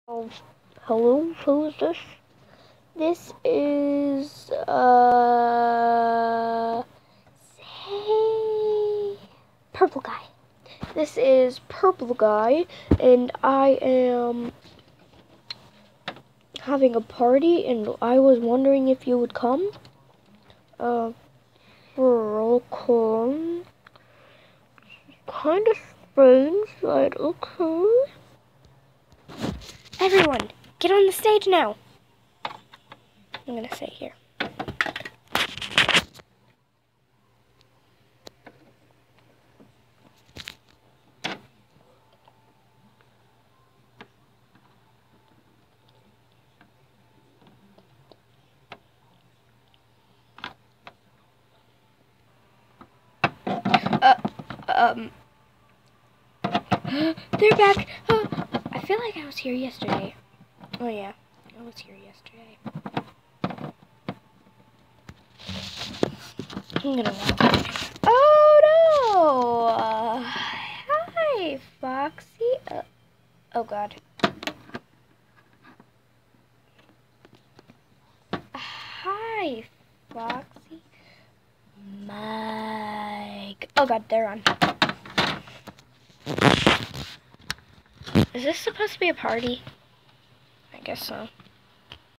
Oh, hello, who's this? This is, say, Purple Guy. This is Purple Guy, and I am having a party, and I was wondering if you would come. Welcome. Kind of strange, but okay. Everyone, get on the stage now. I'm gonna say here. They're back. I feel like I was here yesterday. Oh yeah, I was here yesterday. I'm gonna walk. Oh no! Hi, Foxy. Oh God. Hi, Foxy. Mike. Oh God, they're on. Is this supposed to be a party? I guess so.